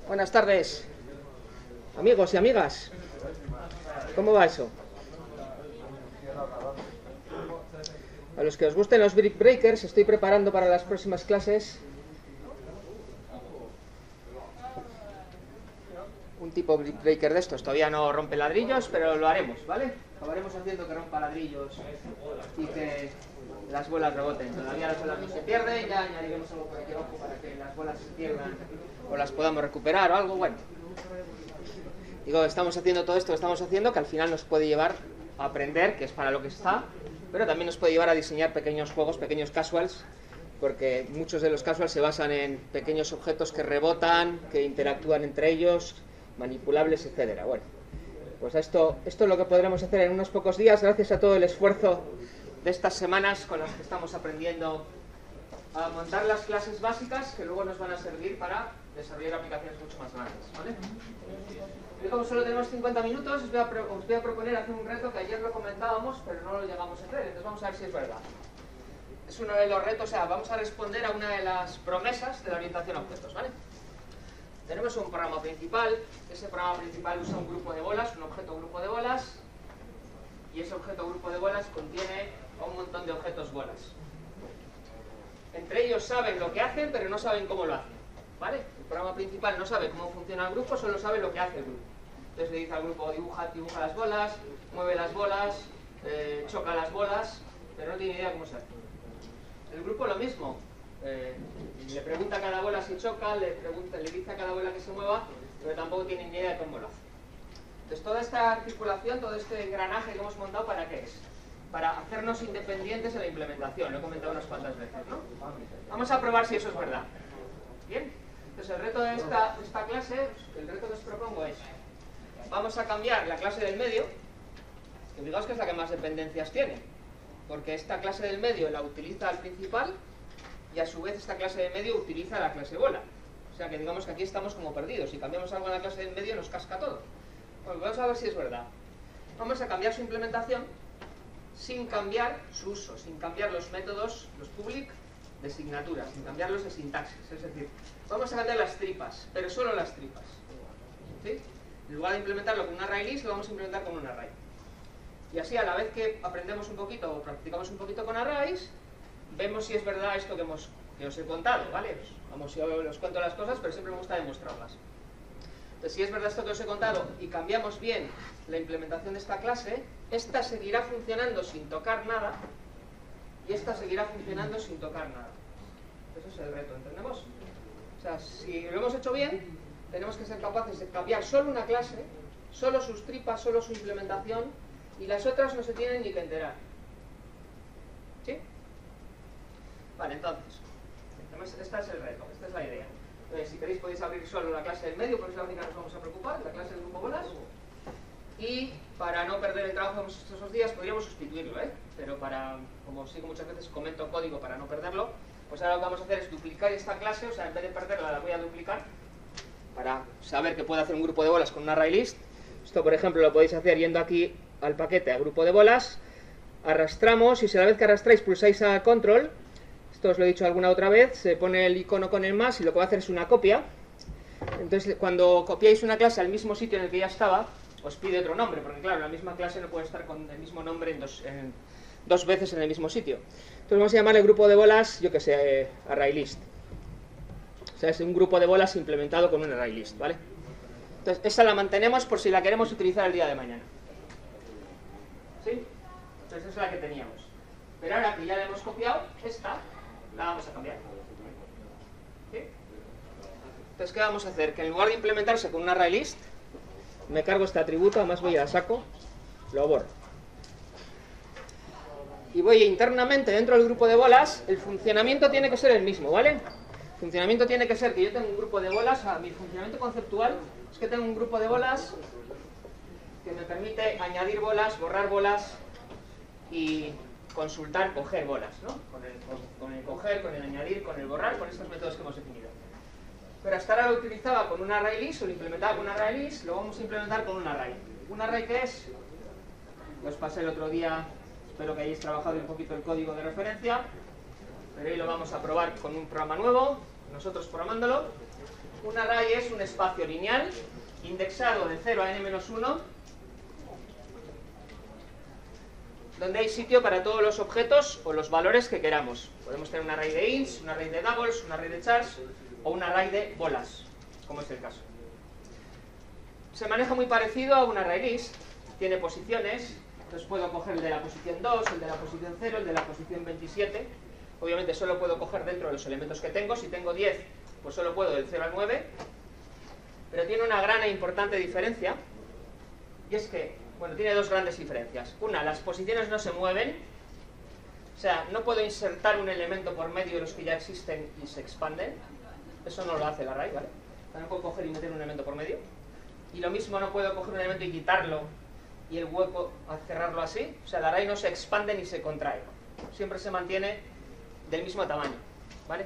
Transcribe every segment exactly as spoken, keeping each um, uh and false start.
Buenas tardes, amigos y amigas. ¿Cómo va eso? A los que os gusten los brick breakers, estoy preparando para las próximas clases un tipo brick breaker de estos. Todavía no rompe ladrillos, pero lo haremos, ¿vale? Acabaremos haciendo que rompa ladrillos y que las bolas reboten. Todavía las bolas no se pierden, ya añadiremos algo por aquí abajo para que las bolas se pierdan o las podamos recuperar o algo. Bueno, digo, estamos haciendo todo esto que estamos haciendo, que al final nos puede llevar a aprender, que es para lo que está, pero también nos puede llevar a diseñar pequeños juegos, pequeños casuals, porque muchos de los casuals se basan en pequeños objetos que rebotan, que interactúan entre ellos, manipulables, etcétera. Bueno, pues esto, esto es lo que podremos hacer en unos pocos días, gracias a todo el esfuerzo de estas semanas con las que estamos aprendiendo a montar las clases básicas que luego nos van a servir para desarrollar aplicaciones mucho más grandes, ¿vale? Y como solo tenemos cincuenta minutos, os voy, a os voy a proponer hacer un reto que ayer lo comentábamos, pero no lo llegamos a hacer, entonces vamos a ver si es verdad. Es uno de los retos, o sea, vamos a responder a una de las promesas de la orientación a objetos, ¿vale? Tenemos un programa principal, ese programa principal usa un grupo de bolas, un objeto grupo de bolas, y ese objeto grupo de bolas contiene un montón de objetos bolas. Entre ellos saben lo que hacen, pero no saben cómo lo hacen, ¿vale? El programa principal no sabe cómo funciona el grupo, solo sabe lo que hace el grupo. Entonces le dice al grupo, dibuja, dibuja las bolas, mueve las bolas, eh, choca las bolas, pero no tiene idea cómo se hace. El grupo lo mismo, eh, le pregunta a cada bola si choca, le, pregunta, le dice a cada bola que se mueva, pero tampoco tiene ni idea de cómo lo hace. Entonces toda esta articulación, todo este engranaje que hemos montado, ¿para qué es? Para hacernos independientes en la implementación, lo he comentado unas cuantas veces, ¿no? Vamos a probar si eso es verdad. ¿Bien? Entonces el reto de esta, de esta clase, el reto que os propongo es, vamos a cambiar la clase del medio, que digamos que es la que más dependencias tiene, porque esta clase del medio la utiliza el principal, y a su vez esta clase del medio utiliza la clase bola. O sea que digamos que aquí estamos como perdidos, si cambiamos algo en la clase del medio nos casca todo. Bueno, vamos a ver si es verdad. Vamos a cambiar su implementación sin cambiar su uso, sin cambiar los métodos, los public, de asignatura, sin cambiarlos de sintaxis. Es decir, vamos a cambiar las tripas, pero solo las tripas, ¿sí? En lugar de implementarlo con un array list, lo vamos a implementar con un array. Y así, a la vez que aprendemos un poquito o practicamos un poquito con arrays, vemos si es verdad esto que, hemos, que os he contado, ¿vale? Vamos, yo os cuento las cosas, pero siempre me gusta demostrarlas. Entonces, si es verdad esto que os he contado y cambiamos bien la implementación de esta clase, esta seguirá funcionando sin tocar nada y esta seguirá funcionando sin tocar nada. Eso es el reto, ¿entendemos? O sea, si lo hemos hecho bien, tenemos que ser capaces de cambiar solo una clase, solo sus tripas, solo su implementación, y las otras no se tienen ni que enterar. ¿Sí? Vale, entonces, este es el reto, esta es la idea. Entonces, si queréis podéis abrir solo la clase del medio, porque es la única que nos vamos a preocupar, la clase del grupo bolas. Y para no perder el trabajo de estos días, podríamos sustituirlo, ¿eh? Pero para, como sigo muchas veces, comento código para no perderlo, pues ahora lo que vamos a hacer es duplicar esta clase, o sea, en vez de perderla la voy a duplicar, para saber que puedo hacer un grupo de bolas con un array list. Esto, por ejemplo, lo podéis hacer yendo aquí al paquete, a grupo de bolas, arrastramos, y si a la vez que arrastráis pulsáis a control, esto os lo he dicho alguna otra vez, se pone el icono con el más y lo que va a hacer es una copia. Entonces, cuando copiáis una clase al mismo sitio en el que ya estaba, os pide otro nombre, porque claro, la misma clase no puede estar con el mismo nombre en dos, en, dos veces en el mismo sitio. Entonces vamos a llamarle grupo de bolas, yo que sé, eh, array list. O sea, es un grupo de bolas implementado con un array list, ¿vale? Entonces, esa la mantenemos por si la queremos utilizar el día de mañana. ¿Sí? Entonces, esa es la que teníamos. Pero ahora que ya la hemos copiado, esta la vamos a cambiar. ¿Sí? Entonces, ¿qué vamos a hacer? Que en lugar de implementarse con un array list, me cargo este atributo, además voy a saco, lo borro. Y voy internamente dentro del grupo de bolas, el funcionamiento tiene que ser el mismo, ¿vale? El funcionamiento tiene que ser que yo tengo un grupo de bolas, o sea, mi funcionamiento conceptual es que tengo un grupo de bolas que me permite añadir bolas, borrar bolas y consultar, coger bolas, ¿no? Con el, con, con el coger, con el añadir, con el borrar, con estos métodos que hemos definido. Pero hasta ahora lo utilizaba con un array list, o lo implementaba con un array list, lo vamos a implementar con un array. ¿Un array qué es? Os pasé el otro día, espero que hayáis trabajado un poquito el código de referencia, pero hoy lo vamos a probar con un programa nuevo, nosotros programándolo. Un array es un espacio lineal indexado de cero a n menos uno, donde hay sitio para todos los objetos o los valores que queramos. Podemos tener un array de ints, un array de doubles, un array de chars o un array de bolas, como es el caso. Se maneja muy parecido a un array list, tiene posiciones, entonces puedo coger el de la posición dos, el de la posición cero, el de la posición veintisiete. Obviamente solo puedo coger dentro de los elementos que tengo. Si tengo diez, pues solo puedo del cero al nueve. Pero tiene una gran e importante diferencia, y es que, bueno, tiene dos grandes diferencias. Una, las posiciones no se mueven, o sea, no puedo insertar un elemento por medio de los que ya existen y se expanden. Eso no lo hace el array, ¿vale? O sea, no puedo coger y meter un elemento por medio. Y lo mismo, no puedo coger un elemento y quitarlo y el hueco a cerrarlo así. O sea, el array no se expande ni se contrae. Siempre se mantiene del mismo tamaño, ¿vale?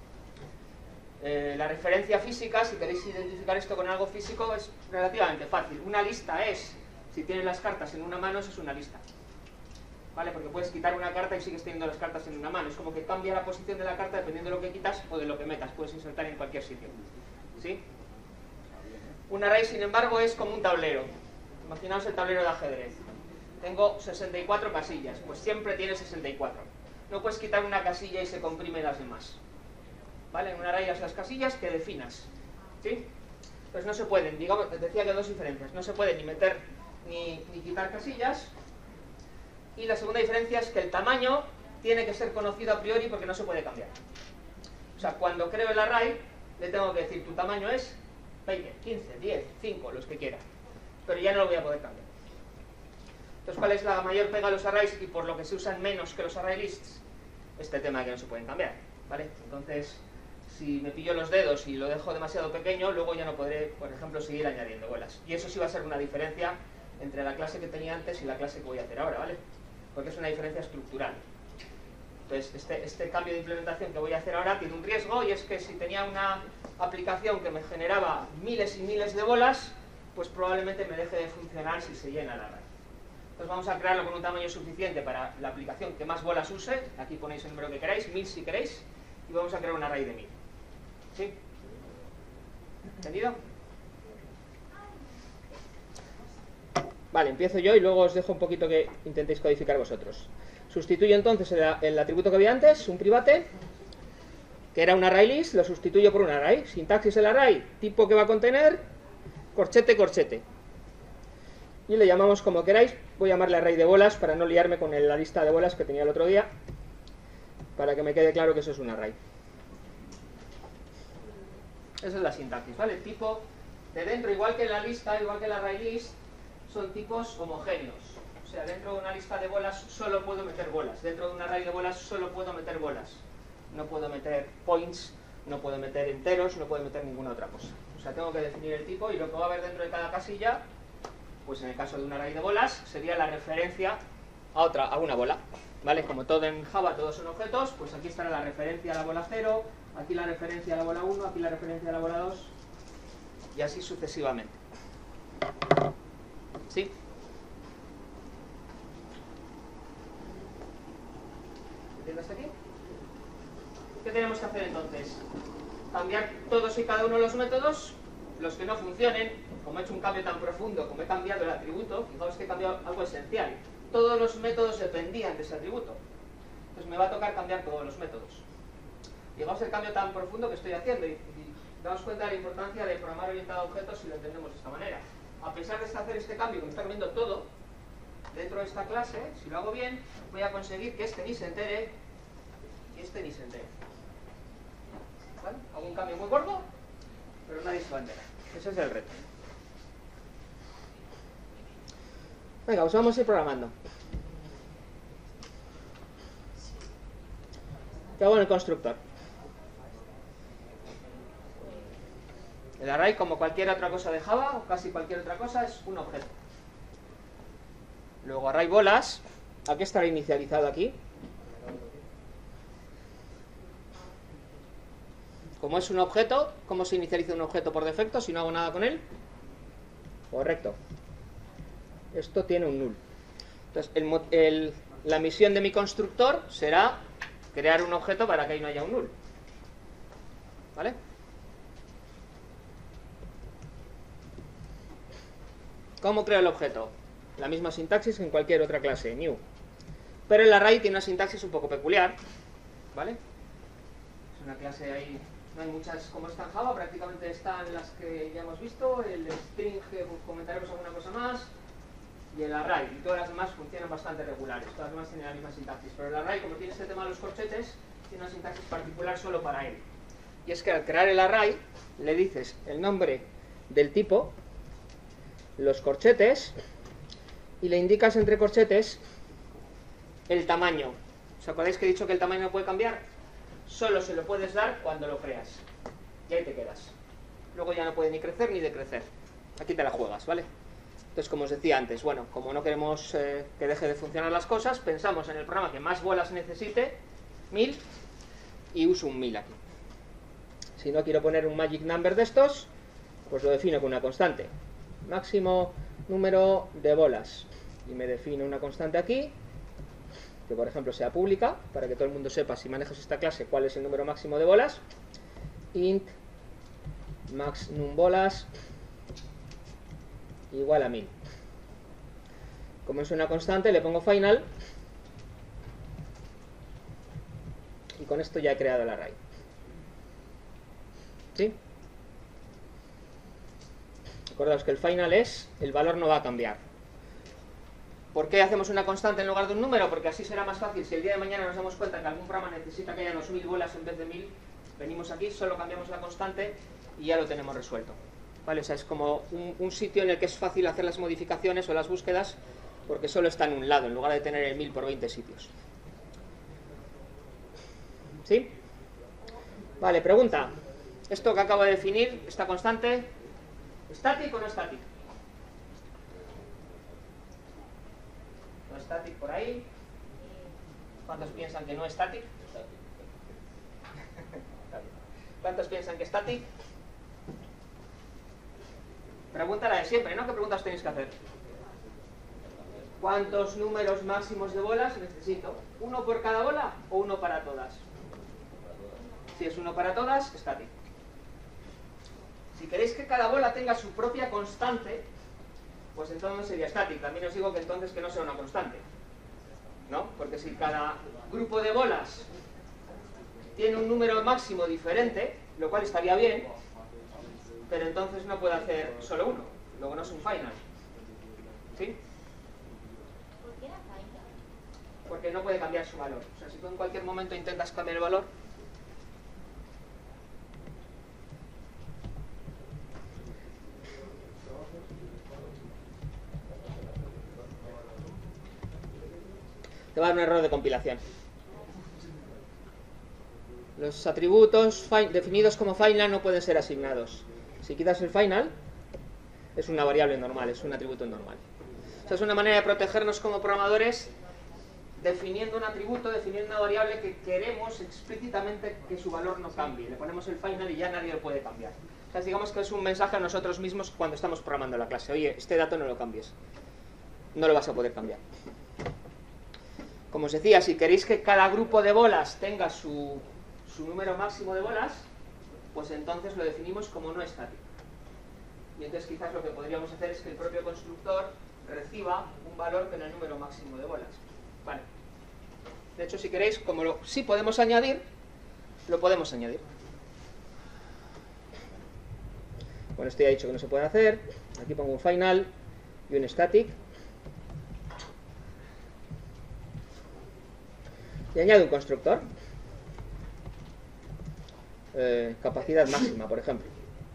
Eh, la referencia física, si queréis identificar esto con algo físico, es relativamente fácil. Una lista es, si tienes las cartas en una mano, eso es una lista, ¿vale? Porque puedes quitar una carta y sigues teniendo las cartas en una mano. Es como que cambia la posición de la carta dependiendo de lo que quitas o de lo que metas. Puedes insertar en cualquier sitio, ¿sí? Un array, sin embargo, es como un tablero. Imaginaos el tablero de ajedrez. Tengo sesenta y cuatro casillas, pues siempre tiene sesenta y cuatro. No puedes quitar una casilla y se comprime las demás, ¿vale? En un array hay las casillas que definas, ¿sí? Pues no se pueden, digamos, les decía que hay dos diferencias. No se puede ni meter ni, ni quitar casillas. Y la segunda diferencia es que el tamaño tiene que ser conocido a priori porque no se puede cambiar. O sea, cuando creo el array, le tengo que decir, tu tamaño es veinte, quince, diez, cinco, los que quiera. Pero ya no lo voy a poder cambiar. Entonces, ¿cuál es la mayor pega a los arrays y por lo que se usan menos que los array lists? Este tema de que no se pueden cambiar, ¿vale? Entonces, si me pillo los dedos y lo dejo demasiado pequeño, luego ya no podré, por ejemplo, seguir añadiendo bolas. Y eso sí va a ser una diferencia entre la clase que tenía antes y la clase que voy a hacer ahora, ¿vale? Porque es una diferencia estructural. Entonces, este, este cambio de implementación que voy a hacer ahora tiene un riesgo, y es que si tenía una aplicación que me generaba miles y miles de bolas, pues probablemente me deje de funcionar si se llena el array. Entonces vamos a crearlo con un tamaño suficiente para la aplicación que más bolas use. Aquí ponéis el número que queráis, mil si queréis, y vamos a crear un array de mil. ¿Sí? ¿Entendido? Vale, empiezo yo y luego os dejo un poquito que intentéis codificar vosotros. Sustituyo entonces el, el atributo que había antes, un private, que era un array list, lo sustituyo por un array. Sintaxis del array, tipo que va a contener, corchete, corchete. Y le llamamos como queráis. Voy a llamarle array de bolas para no liarme con la lista de bolas que tenía el otro día, para que me quede claro que eso es un array. Esa es la sintaxis, ¿vale? El tipo de dentro, igual que en la lista, igual que el array list, son tipos homogéneos. O sea, dentro de una lista de bolas solo puedo meter bolas. Dentro de un array de bolas solo puedo meter bolas. No puedo meter points, no puedo meter enteros, no puedo meter ninguna otra cosa. O sea, tengo que definir el tipo, y lo que va a haber dentro de cada casilla, pues en el caso de un array de bolas, sería la referencia a otra, a una bola, ¿vale? Como todo en Java, todos son objetos, pues aquí estará la referencia a la bola cero, aquí la referencia a la bola uno, aquí la referencia a la bola dos, y así sucesivamente. ¿Sí? ¿Entiendes hasta aquí? ¿Qué tenemos que hacer entonces? Cambiar todos y cada uno de los métodos, los que no funcionen. Como he hecho un cambio tan profundo, como he cambiado el atributo, fijaos que he cambiado algo esencial. Todos los métodos dependían de ese atributo. Entonces me va a tocar cambiar todos los métodos. Fijaos el cambio tan profundo que estoy haciendo, y, y daos cuenta de la importancia de programar orientado a objetos si lo entendemos de esta manera. A pesar de hacer este cambio, que me está cambiando todo, dentro de esta clase, si lo hago bien, voy a conseguir que este ni se entere y este ni se entere. ¿Vale? Hago un cambio muy gordo, pero nadie se va a enterar. Ese es el reto. Venga, pues vamos a ir programando. ¿Qué hago en el constructor? El array, como cualquier otra cosa de Java, o casi cualquier otra cosa, es un objeto. Luego array bolas, ¿a qué estará inicializado aquí? Como es un objeto, ¿cómo se inicializa un objeto por defecto si no hago nada con él? Correcto. Esto tiene un null. Entonces, el, el, la misión de mi constructor será crear un objeto para que ahí no haya un null. ¿Vale? ¿Cómo creo el objeto? La misma sintaxis que en cualquier otra clase, new. Pero el array tiene una sintaxis un poco peculiar, ¿vale? Es una clase ahí, no hay muchas como está en Java, prácticamente están las que ya hemos visto, el string, comentaremos alguna cosa más, y el array, y todas las demás funcionan bastante regulares, todas las demás tienen la misma sintaxis, pero el array, como tiene este tema de los corchetes, tiene una sintaxis particular solo para él. Y es que al crear el array, le dices el nombre del tipo, los corchetes, y le indicas entre corchetes el tamaño. ¿Os acordáis que he dicho que el tamaño no puede cambiar? Solo se lo puedes dar cuando lo creas. Y ahí te quedas. Luego ya no puede ni crecer ni decrecer. Aquí te la juegas, ¿vale? Entonces, como os decía antes, bueno, como no queremos eh, que deje de funcionar las cosas, pensamos en el programa que más bolas necesite, mil, y uso un mil aquí. Si no quiero poner un magic number de estos, pues lo defino con una constante. Máximo número de bolas. Y me defino una constante aquí, que por ejemplo sea pública, para que todo el mundo sepa si manejas esta clase cuál es el número máximo de bolas. Int max num bolas igual a mil. Como es una constante, le pongo final y con esto ya he creado el array. ¿Sí? Acordaos que el final es, el valor no va a cambiar. ¿Por qué hacemos una constante en lugar de un número? Porque así será más fácil. Si el día de mañana nos damos cuenta que algún programa necesita que haya unos mil bolas en vez de mil, venimos aquí, solo cambiamos la constante y ya lo tenemos resuelto. ¿Vale? O sea, es como un, un sitio en el que es fácil hacer las modificaciones o las búsquedas porque solo está en un lado, en lugar de tener el mil por veinte sitios. ¿Sí? Vale, pregunta. Esto que acabo de definir, esta constante, ¿static o no static? No static por ahí. ¿Cuántos piensan que no es static? ¿Cuántos piensan que es static? Pregunta la de siempre, ¿no? ¿Qué preguntas tenéis que hacer? ¿Cuántos números máximos de bolas necesito? ¿Uno por cada bola o uno para todas? Si es uno para todas, static. Si queréis que cada bola tenga su propia constante, pues entonces sería static. También os digo que entonces que no sea una constante, ¿no? Porque si cada grupo de bolas tiene un número máximo diferente, lo cual estaría bien, pero entonces no puede hacer solo uno, luego no es un final. ¿Sí? ¿Por qué era final? Porque no puede cambiar su valor. O sea, si tú en cualquier momento intentas cambiar el valor, te va a dar un error de compilación. Los atributos definidos como final no pueden ser asignados. Si quitas el final, es una variable normal, es un atributo normal. O sea, es una manera de protegernos como programadores definiendo un atributo, definiendo una variable que queremos explícitamente que su valor no cambie. Le ponemos el final y ya nadie lo puede cambiar. O sea, digamos que es un mensaje a nosotros mismos cuando estamos programando la clase. Oye, este dato no lo cambies. No lo vas a poder cambiar. Como os decía, si queréis que cada grupo de bolas tenga su, su número máximo de bolas, pues entonces lo definimos como no estático. Y entonces quizás lo que podríamos hacer es que el propio constructor reciba un valor con el número máximo de bolas. Vale. De hecho, si queréis, como lo, sí podemos añadir, lo podemos añadir. Bueno, esto ya he dicho que no se puede hacer. Aquí pongo un final y un static. Y añado un constructor. Eh, capacidad máxima, por ejemplo.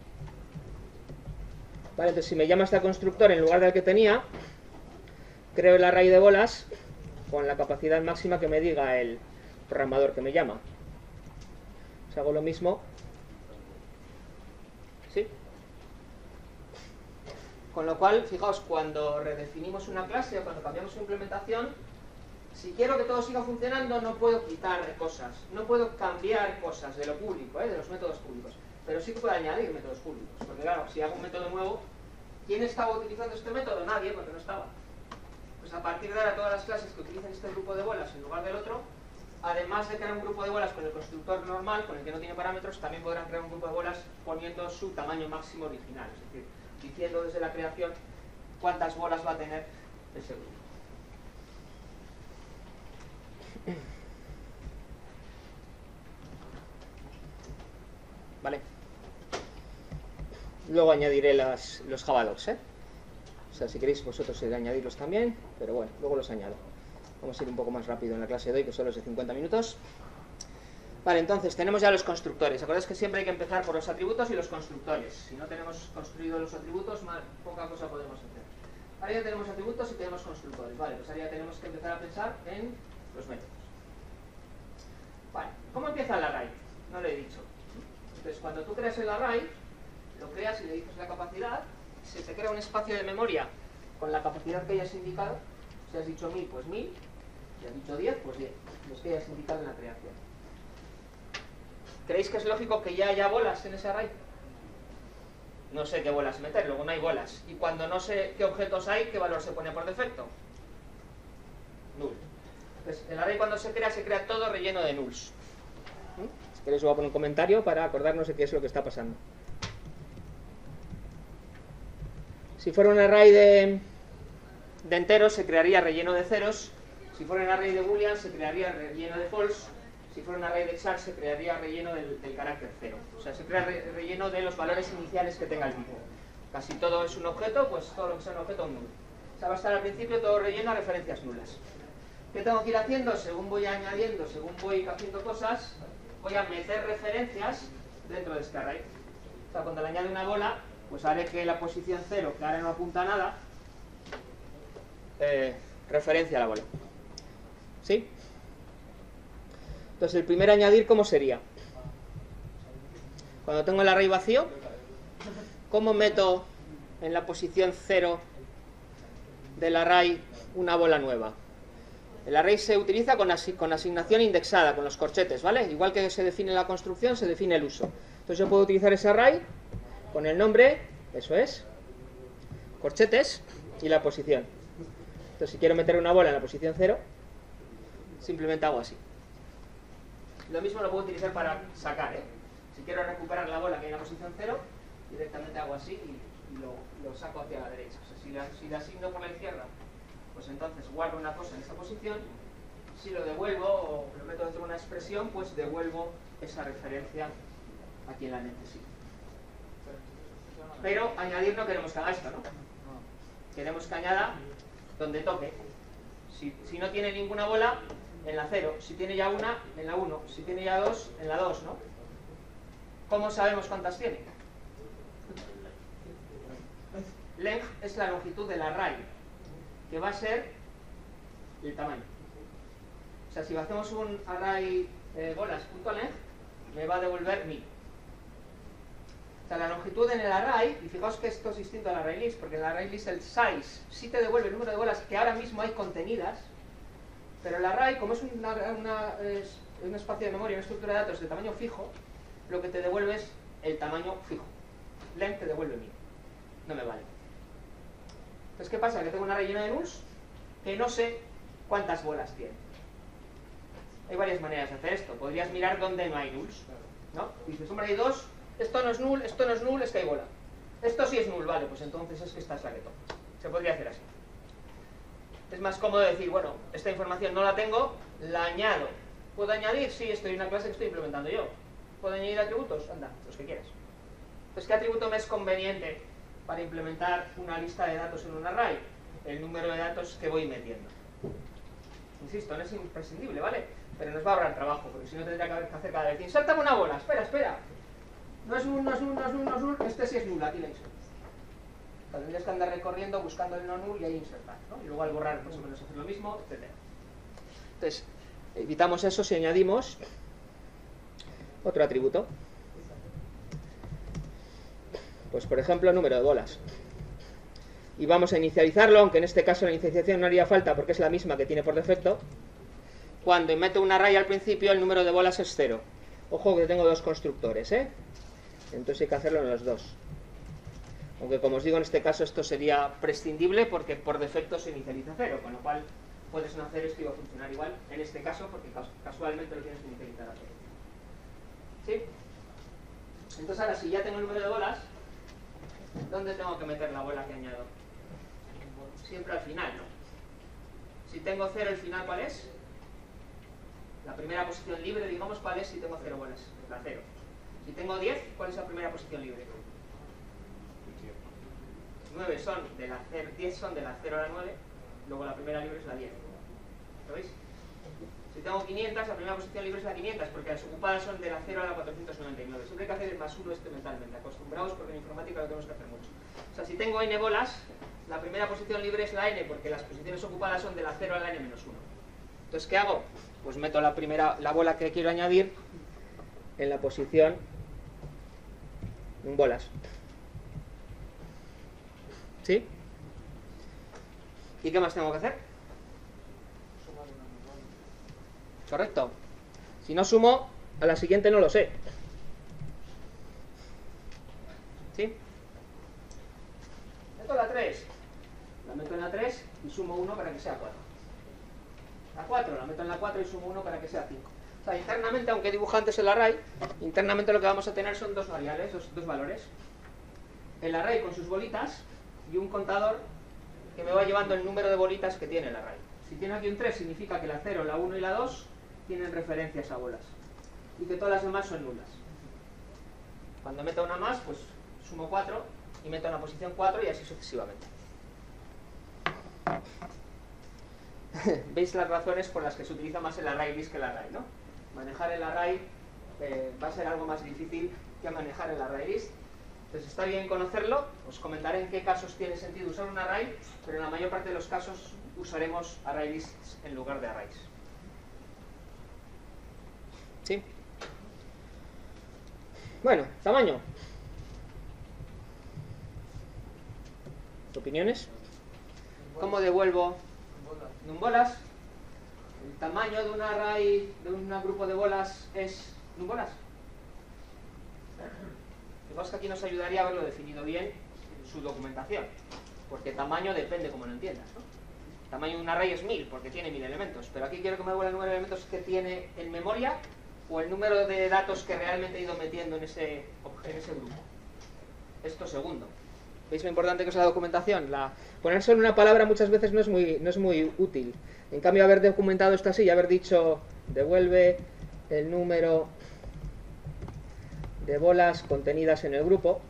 Vale, entonces si me llama este constructor en lugar del que tenía, creo el array de bolas con la capacidad máxima que me diga el programador que me llama. Pues hago lo mismo. ¿Sí? Con lo cual, fijaos, cuando redefinimos una clase o cuando cambiamos su implementación, si quiero que todo siga funcionando, no puedo quitar cosas, no puedo cambiar cosas de lo público, ¿eh? de los métodos públicos, pero sí que puedo añadir métodos públicos, porque claro, si hago un método nuevo, ¿quién estaba utilizando este método? Nadie, porque no estaba. Pues a partir de ahora, todas las clases que utilicen este grupo de bolas en lugar del otro, además de crear un grupo de bolas con el constructor normal, con el que no tiene parámetros, también podrán crear un grupo de bolas poniendo su tamaño máximo original, es decir, diciendo desde la creación cuántas bolas va a tener ese grupo. Vale. Luego añadiré las, los Javadocs, ¿eh? O sea, si queréis vosotros añadirlos también, pero bueno, luego los añado. Vamos a ir un poco más rápido en la clase de hoy, que solo es de cincuenta minutos. Vale, entonces tenemos ya los constructores. Acordáis que siempre hay que empezar por los atributos y los constructores. Si no tenemos construido los atributos, mal, poca cosa podemos hacer. Ahora ya tenemos atributos y tenemos constructores. Vale, pues ahora ya tenemos que empezar a pensar en los métodos. Vale, ¿cómo empieza el array? No lo he dicho. Entonces, cuando tú creas el array, lo creas y le dices la capacidad, se te crea un espacio de memoria con la capacidad que hayas indicado. Si has dicho mil, pues mil. Si has dicho diez, pues diez. Los que hayas indicado en la creación. ¿Creéis que es lógico que ya haya bolas en ese array? No sé qué bolas meter, luego no hay bolas. Y cuando no sé qué objetos hay, ¿qué valor se pone por defecto? Null. Entonces, el array cuando se crea, se crea todo relleno de nulls. ¿Mm? Si queréis, os voy a poner un comentario para acordarnos de qué es lo que está pasando. Si fuera un array de, de enteros, se crearía relleno de ceros. Si fuera un array de boolean, se crearía relleno de false. Si fuera un array de char, se crearía relleno del, del carácter cero. O sea, se crea re, relleno de los valores iniciales que tenga el tipo. Casi todo es un objeto, pues todo lo que sea un objeto, un nulo. O sea, va a estar al principio todo relleno a referencias nulas. ¿Qué tengo que ir haciendo? Según voy añadiendo, según voy haciendo cosas, voy a meter referencias dentro de este array. O sea, cuando le añade una bola, pues haré que la posición cero, que ahora no apunta a nada, eh, referencia a la bola. ¿Sí? Entonces, el primer añadir, ¿cómo sería? Cuando tengo el array vacío, ¿cómo meto en la posición cero del array una bola nueva? El array se utiliza con, asi con asignación indexada, con los corchetes, ¿vale? Igual que se define la construcción, se define el uso. Entonces yo puedo utilizar ese array con el nombre, eso es, corchetes, y la posición. Entonces si quiero meter una bola en la posición cero, simplemente hago así. Lo mismo lo puedo utilizar para sacar, ¿eh? Si quiero recuperar la bola que hay en la posición cero, directamente hago así y, y lo, lo saco hacia la derecha. O sea, si la, si la asigno por la izquierda, pues entonces guardo una cosa en esa posición. Si lo devuelvo o lo meto dentro de una expresión, pues devuelvo esa referencia a quien la necesite. Pero añadir no queremos que haga esto, ¿no? Queremos que añada donde toque. Si, si no tiene ninguna bola, en la cero. Si tiene ya una, en la uno. Si tiene ya dos, en la dos, ¿no? ¿Cómo sabemos cuántas tiene? Length es la longitud del array, que va a ser el tamaño. O sea, si hacemos un array eh, bolas.length, me va a devolver mil. O sea, la longitud en el array, y fijaos que esto es distinto al array list, porque en el array list el size sí te devuelve el número de bolas que ahora mismo hay contenidas, pero el array, como es, una, una, es un espacio de memoria, una estructura de datos de tamaño fijo, lo que te devuelve es el tamaño fijo. Length te devuelve mil. No me vale. Entonces, ¿qué pasa? Que tengo un array lleno de nulls que no sé cuántas bolas tiene. Hay varias maneras de hacer esto. Podrías mirar dónde no hay nulls, ¿no? Y dices, hombre, hay dos, esto no es null, esto no es null, es que hay bola. Esto sí es null, vale, pues entonces es que esta es la que toca. Se podría hacer así. Es más cómodo decir, bueno, esta información no la tengo, la añado. ¿Puedo añadir? Sí, estoy en una clase que estoy implementando yo. ¿Puedo añadir atributos? Anda, los que quieras. Entonces, ¿qué atributo me es conveniente para implementar una lista de datos en un array? El número de datos que voy metiendo. Insisto, no es imprescindible, ¿vale? Pero nos va a ahorrar trabajo, porque si no tendría que hacer cada vez. Insértame una bola, espera, espera. No es null, no es null, no es null, no es null, este sí es null, aquí la inserto. Tendrías que andar recorriendo, buscando el no null y ahí insertar, ¿no? Y luego al borrar, más o menos hacer lo mismo, etcétera. Entonces, evitamos eso si añadimos otro atributo. Pues, por ejemplo, número de bolas. Y vamos a inicializarlo, aunque en este caso la inicialización no haría falta porque es la misma que tiene por defecto. Cuando meto un array al principio, el número de bolas es cero. Ojo que tengo dos constructores, ¿eh? Entonces hay que hacerlo en los dos. Aunque, como os digo, en este caso esto sería prescindible porque por defecto se inicializa cero, con lo cual puedes no hacer esto y va a funcionar igual en este caso porque casualmente lo tienes que inicializar a cero. ¿Sí? Entonces ahora, si ya tengo el número de bolas, ¿dónde tengo que meter la bola que añado? siempre al final, ¿no? Si tengo cero, ¿el final cuál es? La primera posición libre, digamos, ¿cuál es si tengo cero bolas? La cero. Si tengo diez, ¿cuál es la primera posición libre? nueve son de la cero, diez son de la cero a la nueve, luego la primera libre es la diez. ¿Lo veis? Si tengo quinientos, la primera posición libre es la quinientos, porque las ocupadas son de la cero a la cuatrocientos noventa y nueve. Siempre hay que hacer el más uno este mentalmente, acostumbrados porque en informática lo tenemos que hacer mucho. O sea, si tengo n bolas, la primera posición libre es la n, porque las posiciones ocupadas son de la cero a la n menos uno. Entonces, ¿qué hago? Pues meto la primera, la bola que quiero añadir en la posición en bolas. ¿Sí? ¿Y qué más tengo que hacer? Correcto. Si no sumo, a la siguiente no lo sé. ¿Sí? Meto la tres. La meto en la tres y sumo uno para que sea cuatro. La cuatro, la meto en la cuatro y sumo uno para que sea cinco. O sea, internamente, aunque dibuje antes el array, internamente lo que vamos a tener son dos variables, dos, dos valores. El array con sus bolitas y un contador que me va llevando el número de bolitas que tiene el array. Si tiene aquí un tres, significa que la cero, la uno y la dos tienen referencias a bolas. Y que todas las demás son nulas. Cuando meto una más, pues sumo cuatro y meto en la posición cuatro y así sucesivamente. ¿Veis las razones por las que se utiliza más el array list que el array, ¿no? Manejar el array eh, va a ser algo más difícil que manejar el array list. Entonces está bien conocerlo. Os comentaré en qué casos tiene sentido usar un array, pero en la mayor parte de los casos usaremos array lists en lugar de arrays. ¿Sí? Bueno, tamaño. ¿Opiniones? ¿Cómo devuelvo numbolas? El tamaño de un array, de un grupo de bolas es numbolas. Lo que pasa es que aquí nos ayudaría a haberlo definido bien en su documentación, porque tamaño depende como lo entiendas, ¿no? El tamaño de un array es mil, porque tiene mil elementos, pero aquí quiero que me devuelva el número de elementos que tiene en memoria o el número de datos que realmente he ido metiendo en ese, en ese grupo. Esto segundo. ¿Veis lo importante que es la documentación? La, poner solo una palabra muchas veces no es muy, no es muy útil. En cambio, haber documentado esto así y haber dicho devuelve el número de bolas contenidas en el grupo,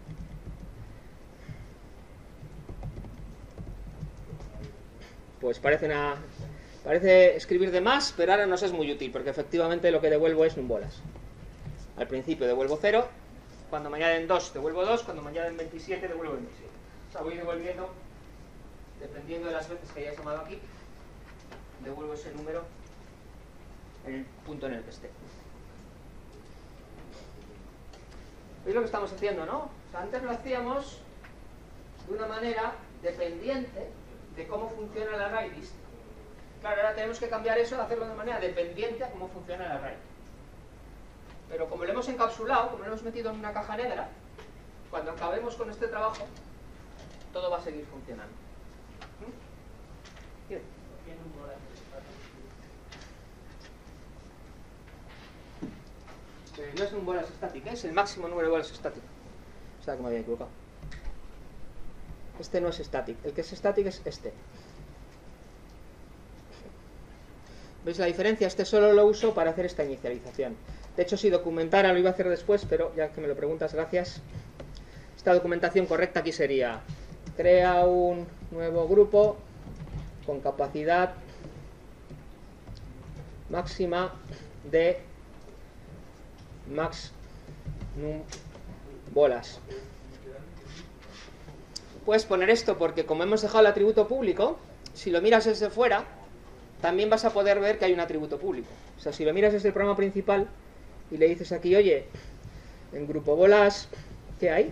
pues parece, una, parece escribir de más, pero ahora nos es muy útil, porque efectivamente lo que devuelvo es numbolas. Al principio devuelvo cero, cuando me añaden dos devuelvo dos, cuando me añaden veintisiete devuelvo veintisiete. O sea, voy devolviendo, dependiendo de las veces que hayas llamado aquí, devuelvo ese número en el punto en el que esté. ¿Veis lo que estamos haciendo, no? O sea, antes lo hacíamos de una manera dependiente de cómo funciona el array list. Claro, ahora tenemos que cambiar eso, hacerlo de manera dependiente a cómo funciona el array. Pero como lo hemos encapsulado, como lo hemos metido en una caja negra, cuando acabemos con este trabajo, todo va a seguir funcionando. ¿Mm? Bien. No es un bolas estática, es el máximo número de bolas estático. O sea, que me había equivocado. Este no es static, el que es static es este. ¿Veis la diferencia? Este solo lo uso para hacer esta inicialización. De hecho, si documentara, lo iba a hacer después, pero ya que me lo preguntas, gracias. Esta documentación correcta aquí sería: crea un nuevo grupo con capacidad máxima de max num bolas. Puedes poner esto porque como hemos dejado el atributo público, si lo miras desde fuera, también vas a poder ver que hay un atributo público. O sea, si lo miras desde el programa principal y le dices aquí, oye, en grupo bolas, ¿qué hay?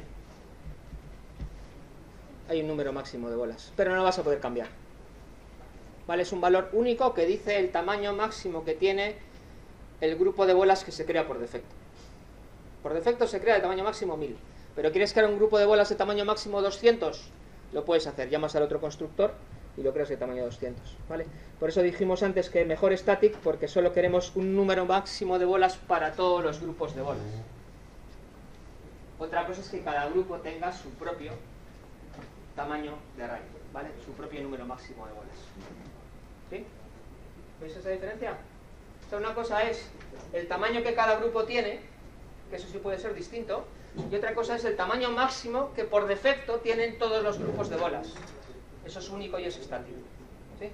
Hay un número máximo de bolas, pero no lo vas a poder cambiar. ¿Vale? Es un valor único que dice el tamaño máximo que tiene el grupo de bolas que se crea por defecto. Por defecto se crea de tamaño máximo mil. Pero quieres crear un grupo de bolas de tamaño máximo doscientos, lo puedes hacer. Llamas al otro constructor y lo creas de tamaño doscientos. ¿Vale? Por eso dijimos antes que mejor static, porque solo queremos un número máximo de bolas para todos los grupos de bolas. Otra cosa es que cada grupo tenga su propio tamaño de array, ¿vale? Su propio número máximo de bolas. ¿Sí? ¿Veis esa diferencia? O sea, una cosa es el tamaño que cada grupo tiene, que eso sí puede ser distinto, y otra cosa es el tamaño máximo que por defecto tienen todos los grupos de bolas. Eso es único y es estático. ¿Sí?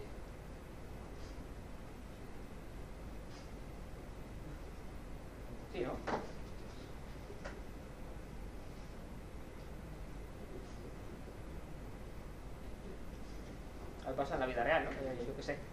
Sí, ¿no? Ahí pasa en la vida real, ¿no? Eh, yo qué sé.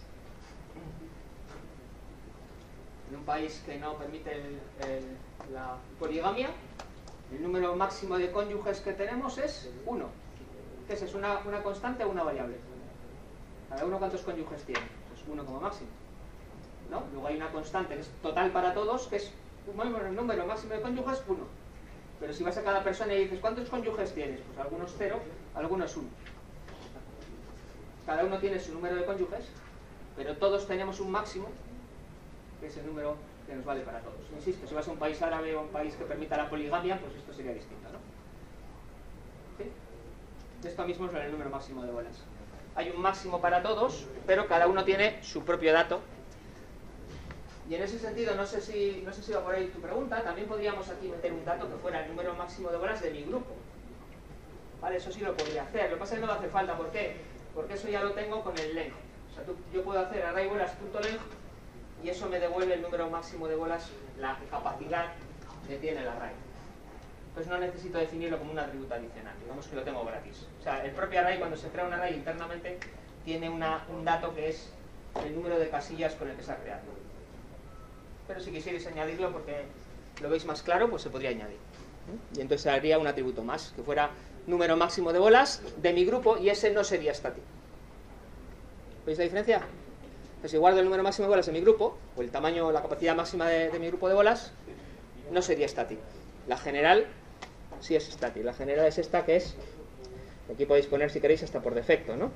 En un país que no permite el, el, la poligamia, el número máximo de cónyuges que tenemos es uno. ¿Qué es? ¿Es una, una constante o una variable? ¿Cada uno cuántos cónyuges tiene? Pues uno como máximo, ¿no? Luego hay una constante que es total para todos, que es el número máximo de cónyuges, uno. Pero si vas a cada persona y dices, ¿cuántos cónyuges tienes? Pues algunos cero, algunos uno. Cada uno tiene su número de cónyuges, pero todos tenemos un máximo, que es el número que nos vale para todos. Insisto, si vas a un país árabe o un país que permita la poligamia, pues esto sería distinto, ¿no? ¿Sí? Esto mismo es el número máximo de bolas. Hay un máximo para todos, pero cada uno tiene su propio dato. Y en ese sentido, no sé si, no sé si va por ahí tu pregunta, también podríamos aquí meter un dato que fuera el número máximo de bolas de mi grupo. ¿Vale? Eso sí lo podría hacer. Lo que pasa es que no me hace falta. ¿Por qué? Porque eso ya lo tengo con el length. O sea, tú, yo puedo hacer arraybolas.length y eso me devuelve el número máximo de bolas, la capacidad que tiene el array. Pues no necesito definirlo como un atributo adicional, digamos que lo tengo gratis. O sea, el propio array, cuando se crea un array internamente, tiene una, un dato que es el número de casillas con el que se ha creado. Pero si quisierais añadirlo porque lo veis más claro, pues se podría añadir. Y entonces haría un atributo más, que fuera número máximo de bolas de mi grupo, y ese no sería estático. ¿Veis la diferencia? Pues si guardo el número máximo de bolas de mi grupo, o el tamaño, la capacidad máxima de, de mi grupo de bolas, no sería estático. La general sí es estática. La general es esta, que es, aquí podéis poner si queréis hasta por defecto, ¿no?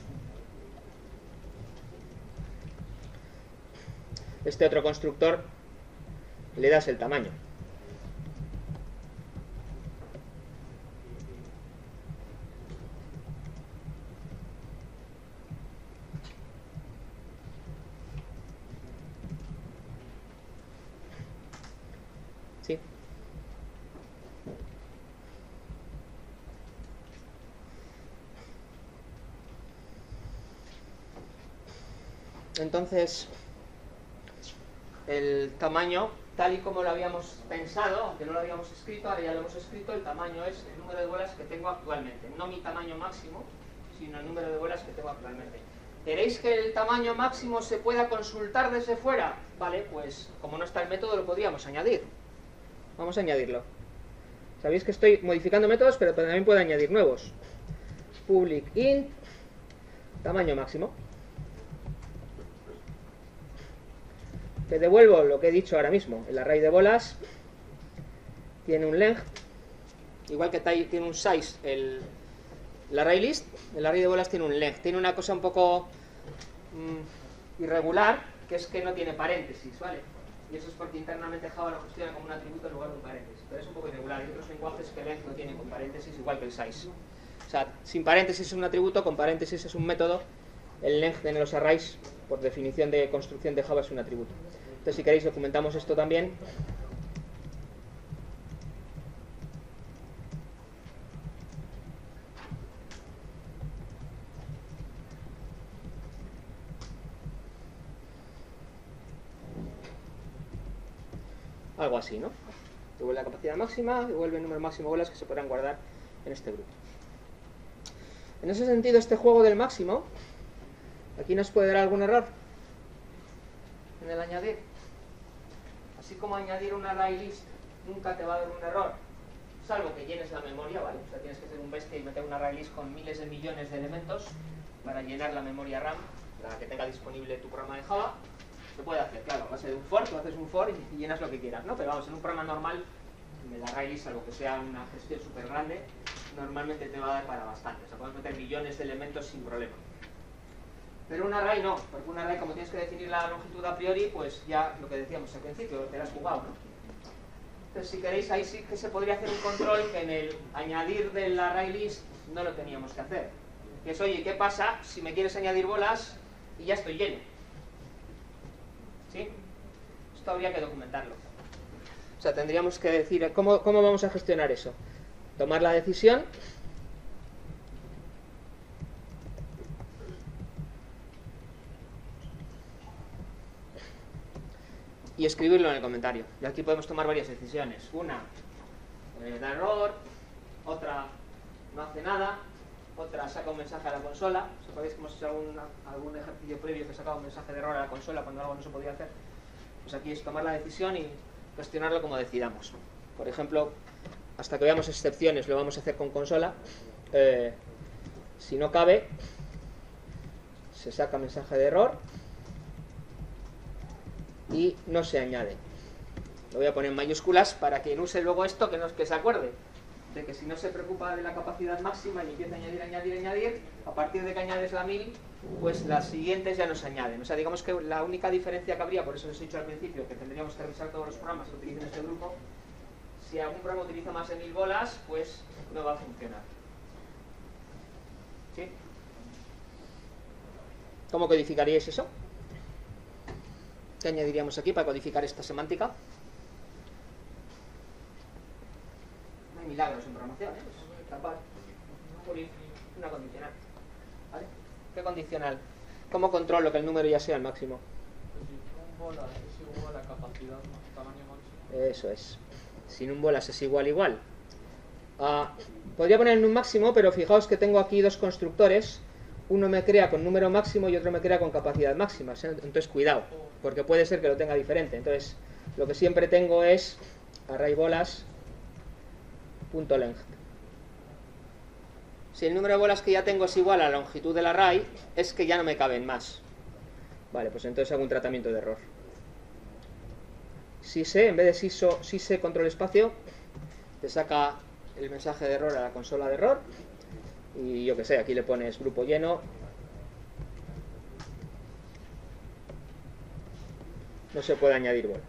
Este otro constructor le das el tamaño. ¿Sí? Entonces, el tamaño, tal y como lo habíamos pensado, aunque no lo habíamos escrito, ahora ya lo hemos escrito, el tamaño es el número de bolas que tengo actualmente. No mi tamaño máximo, sino el número de bolas que tengo actualmente. ¿Queréis que el tamaño máximo se pueda consultar desde fuera? Vale, pues como no está el método lo podríamos añadir. Vamos a añadirlo. Sabéis que estoy modificando métodos, pero también puedo añadir nuevos. Public int tamaño máximo. Te devuelvo lo que he dicho ahora mismo. El array de bolas tiene un length, igual que tiene un size el, el array list, el array de bolas tiene un length. Tiene una cosa un poco mmm, irregular, que es que no tiene paréntesis, ¿vale? Y eso es porque internamente Java lo gestiona como un atributo en lugar de un paréntesis. Pero es un poco irregular. Hay otros lenguajes que length no tienen con paréntesis, igual que el size. O sea, sin paréntesis es un atributo, con paréntesis es un método. El length en los arrays, por definición de construcción de Java, es un atributo. Entonces, si queréis, documentamos esto también. Algo así, ¿no? Devuelve la capacidad máxima, devuelve el número máximo de bolas que se podrán guardar en este grupo. En ese sentido, este juego del máximo, aquí nos puede dar algún error en el añadir. Así como añadir un array list nunca te va a dar un error, salvo que llenes la memoria, ¿vale? O sea, tienes que ser un bestia y meter un array list con miles de millones de elementos para llenar la memoria RAM, la que tenga disponible tu programa de Java. Se puede hacer, claro, a base de un for, tú haces un for y llenas lo que quieras, ¿no? Pero vamos, en un programa normal, el array list, salvo que sea una gestión súper grande, normalmente te va a dar para bastante. O sea, puedes meter millones de elementos sin problema. Pero un array no, porque un array, como tienes que definir la longitud a priori, pues ya lo que decíamos al principio, te la has jugado, ¿no? Entonces, si queréis, ahí sí que se podría hacer un control que en el añadir del array list no lo teníamos que hacer. Que es, oye, ¿qué pasa si me quieres añadir bolas y ya estoy lleno? ¿Sí? Esto habría que documentarlo. O sea, tendríamos que decir, ¿cómo, cómo vamos a gestionar eso? Tomar la decisión. Y escribirlo en el comentario. Y aquí podemos tomar varias decisiones. Una, eh, da error. Otra, no hace nada. Otra, saca un mensaje a la consola. ¿Os acordáis que hemos hecho algún, algún ejercicio previo que sacaba un mensaje de error a la consola cuando algo no se podía hacer? Pues aquí es tomar la decisión y gestionarlo como decidamos. Por ejemplo, hasta que veamos excepciones lo vamos a hacer con consola. Eh, si no cabe, se saca mensaje de error y no se añade. Lo voy a poner en mayúsculas para quien use luego esto que, no, que se acuerde de que si no se preocupa de la capacidad máxima y empieza a añadir, añadir, añadir, a partir de que añades la mil, pues las siguientes ya no se añaden. O sea, digamos que la única diferencia que habría, por eso os he dicho al principio que tendríamos que revisar todos los programas que utilicen este grupo. Si algún programa utiliza más de mil bolas, pues no va a funcionar. ¿Sí? ¿Cómo codificaríais eso? ¿Qué añadiríamos aquí para codificar esta semántica? No hay milagros en programación, ¿eh? Es capaz. Una condicional. ¿Vale? ¿Qué condicional? ¿Cómo controlo que el número ya sea el máximo? Si un bolas es igual a la capacidad tamaño máximo. Eso es. Sin un bolas es igual igual. Ah, podría poner en un máximo, pero fijaos que tengo aquí dos constructores. Uno me crea con número máximo y otro me crea con capacidad máxima. Entonces cuidado, porque puede ser que lo tenga diferente. Entonces lo que siempre tengo es array bolas punto length. Si el número de bolas que ya tengo es igual a la longitud del array, es que ya no me caben más. Vale, pues entonces hago un tratamiento de error. Si se, en vez de si so, si se control espacio, te saca el mensaje de error a la consola de error. Y yo que sé, aquí le pones grupo lleno. No se puede añadir bola.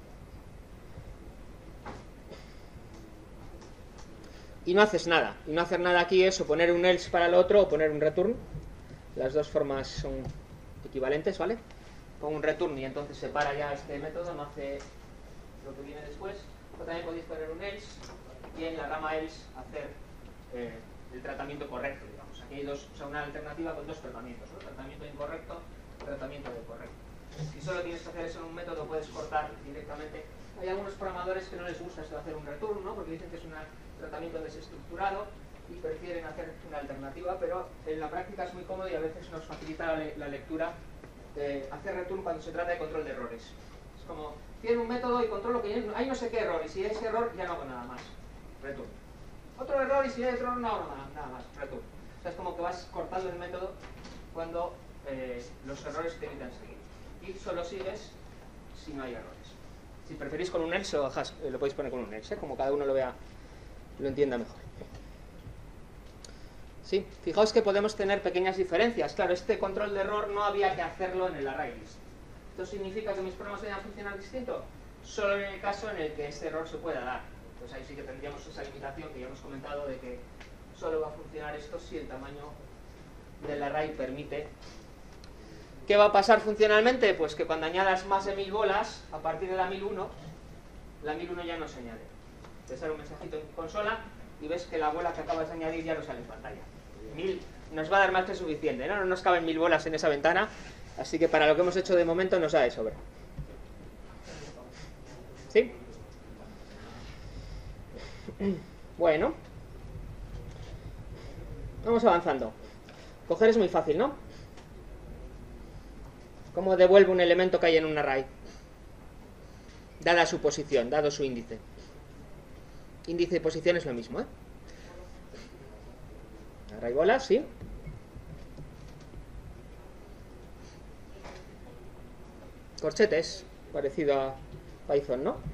Y no haces nada. Y no hacer nada aquí es o poner un else para el otro o poner un return. Las dos formas son equivalentes, ¿vale? Pongo un return y entonces separa ya este método, no hace lo que viene después. O también podéis poner un else y en la rama else hacer eh, el tratamiento correcto, digamos. Aquí hay dos, o sea, una alternativa con dos tratamientos, ¿no? Tratamiento incorrecto, tratamiento de correcto. Si solo tienes que hacer eso en un método, puedes cortar directamente. Hay algunos programadores que no les gusta esto de hacer un return, ¿no? Porque dicen que es un tratamiento desestructurado y prefieren hacer una alternativa, pero en la práctica es muy cómodo y a veces nos facilita la, le la lectura eh, hacer return cuando se trata de control de errores. Es como, tiene un método y controlo que hay no sé qué error, y si hay ese error ya no hago nada más. Return. Otro error y si hay otro error no hago nada, nada más. Return. O sea, es como que vas cortando el método cuando eh, los errores te evitan seguir. Y solo sigues si no hay errores. Si preferís con un else o hash, eh, lo podéis poner con un else, ¿eh? Como cada uno lo vea, lo entienda mejor. ¿Sí? Fijaos que podemos tener pequeñas diferencias. Claro, este control de error no había que hacerlo en el array list. ¿Esto significa que mis programas vayan a funcionar distinto? Solo en el caso en el que este error se pueda dar. Pues ahí sí que tendríamos esa limitación que ya hemos comentado de que solo va a funcionar esto si el tamaño del array permite. ¿Qué va a pasar funcionalmente? Pues que cuando añadas más de mil bolas, a partir de la mil uno, la mil uno ya no se añade. Te sale un mensajito en consola y ves que la bola que acabas de añadir ya no sale en pantalla. Mil nos va a dar más que suficiente, ¿no? No nos caben mil bolas en esa ventana, así que para lo que hemos hecho de momento nos da de sobra. ¿Sí? Bueno. Vamos avanzando. Coger es muy fácil, ¿no? ¿Cómo devuelvo un elemento que hay en un array? Dada su posición, dado su índice. Índice de posición es lo mismo, ¿eh? Array bolas, sí. Corchetes, parecido a Python, ¿no?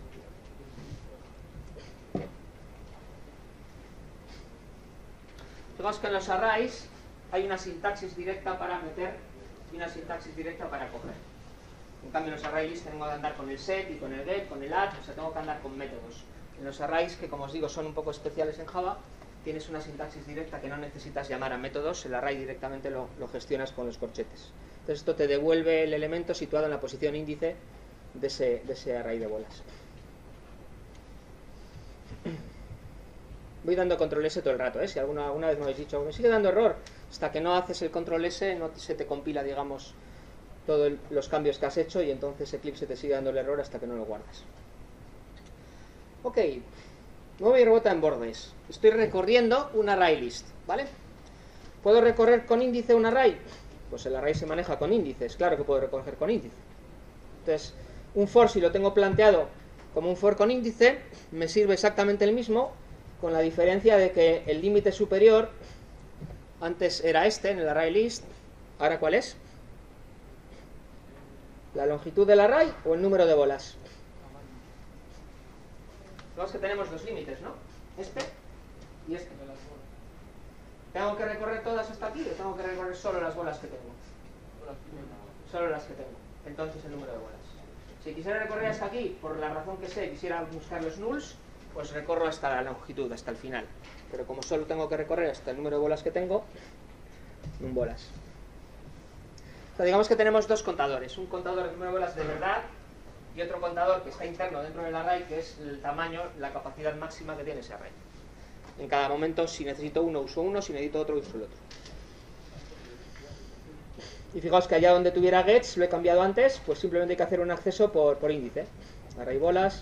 Fijaos que en los arrays hay una sintaxis directa para meter y una sintaxis directa para coger. En cambio, en los array list tengo que andar con el set y con el get, con el add, o sea, tengo que andar con métodos. En los arrays, que como os digo son un poco especiales en Java, tienes una sintaxis directa que no necesitas llamar a métodos, el array directamente lo, lo gestionas con los corchetes. Entonces esto te devuelve el elemento situado en la posición índice de ese, de ese array de bolas. Voy dando control S todo el rato, ¿eh? Si alguna, alguna vez me habéis dicho, me sigue dando error, hasta que no haces el control S no se te compila, digamos, todos los cambios que has hecho y entonces Eclipse te sigue dando el error hasta que no lo guardas. Ok, nuevo y rebota en bordes. Estoy recorriendo un array list, ¿vale? ¿Puedo recorrer con índice un array? Pues el array se maneja con índices, claro que puedo recorrer con índice. Entonces, un for, si lo tengo planteado como un for con índice, me sirve exactamente el mismo, con la diferencia de que el límite superior antes era este en el array list, ¿ahora cuál es? ¿La longitud del array o el número de bolas? Vemos que tenemos dos límites, ¿no? Este y este. ¿Tengo que recorrer todas hasta aquí o tengo que recorrer solo las bolas que tengo? Solo las que tengo. Entonces el número de bolas. Si quisiera recorrer hasta aquí, por la razón que sé, quisiera buscar los nulls, pues recorro hasta la longitud, hasta el final. Pero como solo tengo que recorrer hasta el número de bolas que tengo, un bolas. O sea, digamos que tenemos dos contadores. Un contador de número de bolas de verdad y otro contador que está interno dentro del array, que es el tamaño, la capacidad máxima que tiene ese array. En cada momento, si necesito uno, uso uno, si necesito otro, uso el otro. Y fijaos que allá donde tuviera gets, lo he cambiado antes, pues simplemente hay que hacer un acceso por, por índice. Array bolas.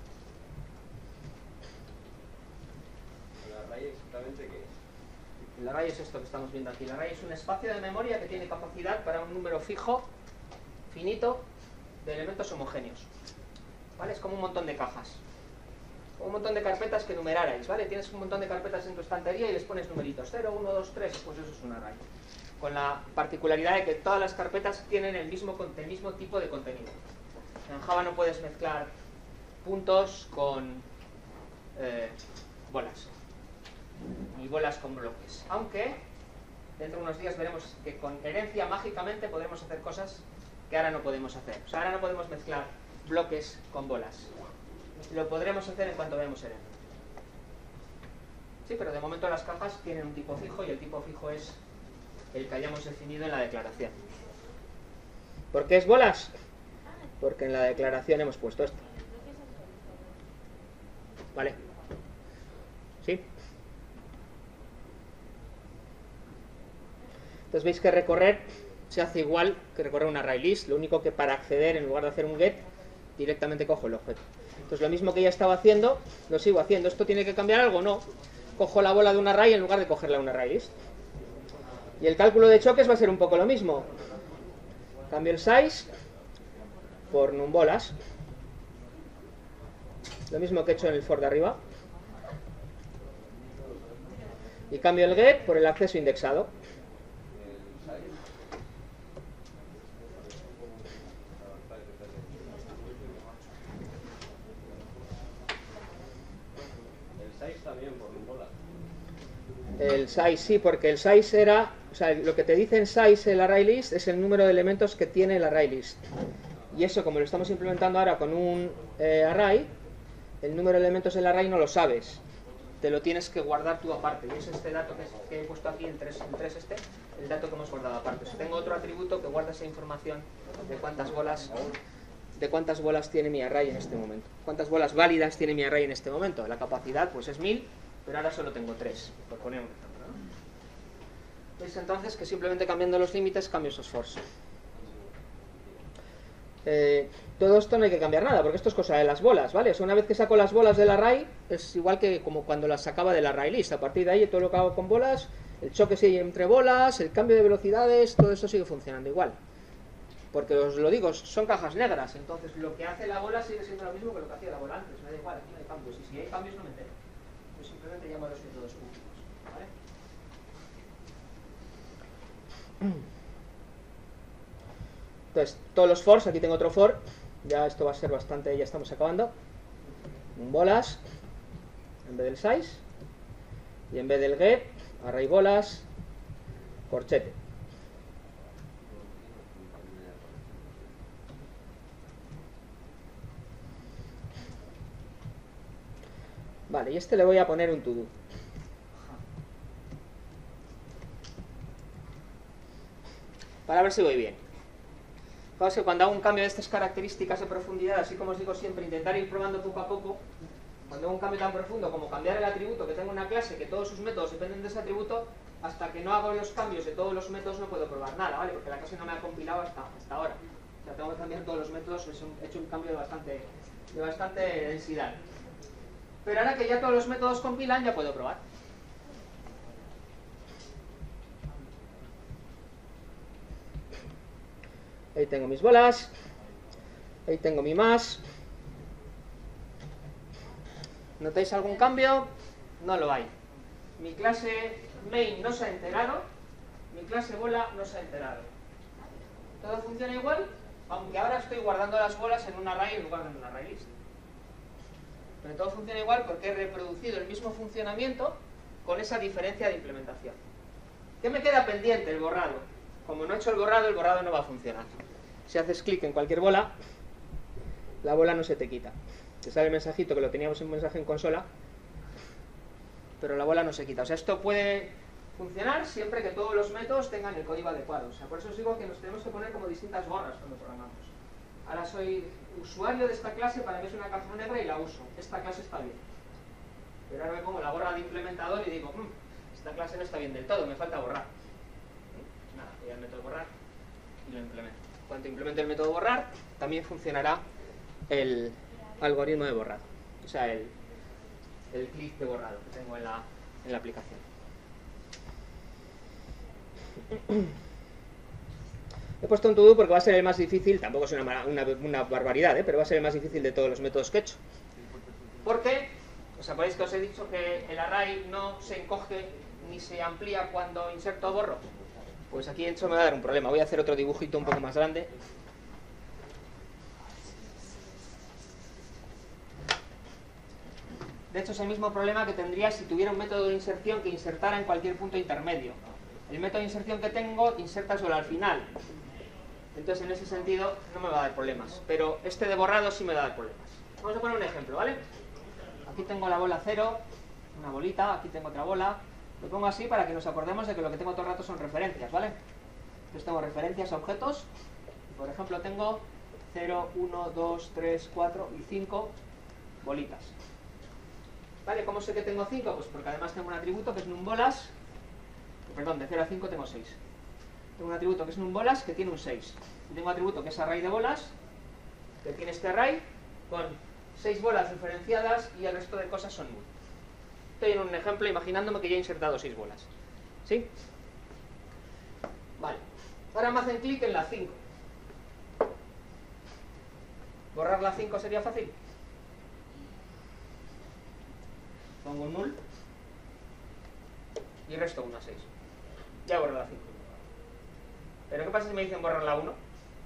¿El array exactamente qué es? El array es esto que estamos viendo aquí. El array es un espacio de memoria que tiene capacidad para un número fijo, finito, de elementos homogéneos. ¿Vale? Es como un montón de cajas. Un montón de carpetas que numerarais, ¿vale? Tienes un montón de carpetas en tu estantería y les pones numeritos. cero, uno, dos, tres, pues eso es un array. Con la particularidad de que todas las carpetas tienen el mismo, el mismo tipo de contenido. En Java no puedes mezclar puntos con eh, bolas. Ni bolas con bloques. Aunque dentro de unos días veremos que con herencia mágicamente podremos hacer cosas que ahora no podemos hacer. O sea, ahora no podemos mezclar bloques con bolas. Lo podremos hacer en cuanto veamos herencia. Sí, pero de momento las cajas tienen un tipo fijo y el tipo fijo es el que hayamos definido en la declaración. ¿Por qué es bolas? Porque en la declaración hemos puesto esto. ¿Vale? ¿Sí? Entonces veis que recorrer se hace igual que recorrer un array list, lo único que para acceder, en lugar de hacer un get, directamente cojo el objeto. Entonces lo mismo que ya estaba haciendo, lo sigo haciendo. ¿Esto tiene que cambiar algo? No. Cojo la bola de un array en lugar de cogerla de un array list. Y el cálculo de choques va a ser un poco lo mismo. Cambio el size por numbolas. Lo mismo que he hecho en el for de arriba. Y cambio el get por el acceso indexado. El size sí, porque el size era, o sea, lo que te dice en size el array list es el número de elementos que tiene el array list. Y eso, como lo estamos implementando ahora con un eh, array, el número de elementos del array no lo sabes. Te lo tienes que guardar tú aparte. Y es este dato que, es, que he puesto aquí, el tres, el tres este, el dato que hemos guardado aparte. Si tengo otro atributo que guarda esa información de cuántas bolas, de cuántas bolas tiene mi array en este momento. Cuántas bolas válidas tiene mi array en este momento. La capacidad pues es mil. Pero ahora solo tengo tres, por poner un ejemplo, ¿no? ¿Veis entonces que simplemente cambiando los límites cambio esos fors? Eh, todo esto no hay que cambiar nada, porque esto es cosa de las bolas, ¿vale? O sea, una vez que saco las bolas del array, es igual que como cuando las sacaba del array list. A partir de ahí todo lo que hago con bolas, el choque sigue entre bolas, el cambio de velocidades, todo eso sigue funcionando igual. Porque os lo digo, son cajas negras, entonces lo que hace la bola sigue siendo lo mismo que lo que hacía la bola antes, me da igual, aquí no hay cambios, y si hay cambios no me entero. Yo simplemente llamo a los métodos públicos, ¿vale? Entonces, todos los fors, aquí tengo otro for, ya esto va a ser bastante, ya estamos acabando. Bolas, en vez del size, y en vez del get, array bolas, corchete. Vale, y este le voy a poner un to do. Para ver si voy bien. Fijaos que cuando hago un cambio de estas características de profundidad, así como os digo siempre, intentar ir probando poco a poco, cuando hago un cambio tan profundo como cambiar el atributo que tengo en una clase, que todos sus métodos dependen de ese atributo, hasta que no hago los cambios de todos los métodos no puedo probar nada, ¿vale? Porque la clase no me ha compilado hasta, hasta ahora. O sea, tengo que cambiar todos los métodos, he hecho un cambio de bastante, de bastante densidad. Pero ahora que ya todos los métodos compilan, ya puedo probar. Ahí tengo mis bolas. Ahí tengo mi más. ¿Notáis algún cambio? No lo hay. Mi clase main no se ha enterado. Mi clase bola no se ha enterado. Todo funciona igual, aunque ahora estoy guardando las bolas en un array en lugar de en un array list. Pero todo funciona igual porque he reproducido el mismo funcionamiento con esa diferencia de implementación. ¿Qué me queda pendiente? El borrado. Como no he hecho el borrado, el borrado no va a funcionar. Si haces clic en cualquier bola, la bola no se te quita. Te sale el mensajito que lo teníamos en mensaje en consola, pero la bola no se quita. O sea, esto puede funcionar siempre que todos los métodos tengan el código adecuado. O sea, por eso os digo que nos tenemos que poner como distintas gorras cuando programamos. Ahora soy usuario de esta clase, para mí es una caja negra y la uso. Esta clase está bien. Pero ahora me pongo la gorra de implementador y digo, mmm, esta clase no está bien del todo, me falta borrar. Nada, voy al método borrar y lo implemento. Cuando implemente el método borrar, también funcionará el algoritmo de borrado. O sea, el, el clic de borrado que tengo en la, en la aplicación. He puesto un to do porque va a ser el más difícil, tampoco es una, una, una barbaridad, ¿eh? Pero va a ser el más difícil de todos los métodos que he hecho. ¿Por qué? ¿Os acordáis que os he dicho que el array no se encoge ni se amplía cuando inserto o borro? Pues aquí eso me va a dar un problema. Voy a hacer otro dibujito un poco más grande. De hecho es el mismo problema que tendría si tuviera un método de inserción que insertara en cualquier punto intermedio. El método de inserción que tengo inserta solo al final. Entonces en ese sentido no me va a dar problemas. Pero este de borrado sí me va a dar problemas. Vamos a poner un ejemplo, ¿vale? Aquí tengo la bola cero, una bolita, aquí tengo otra bola. Lo pongo así para que nos acordemos de que lo que tengo todo el rato son referencias, ¿vale? Entonces tengo referencias a objetos. Por ejemplo, tengo cero, uno, dos, tres, cuatro y cinco bolitas. ¿Vale? ¿Cómo sé que tengo cinco? Pues porque además tengo un atributo que es numBolas. Perdón, de cero a cinco tengo seis. Tengo un atributo que es numBolas que tiene un seis. Y tengo un atributo que es array de bolas, que tiene este array con seis bolas diferenciadas y el resto de cosas son null. Estoy en un ejemplo imaginándome que ya he insertado seis bolas. ¿Sí? Vale. Ahora me hacen clic en la cinco. ¿Borrar la cinco sería fácil? Pongo un null y resto uno a seis. Ya borro la cinco. ¿Pero qué pasa si me dicen borrar la uno?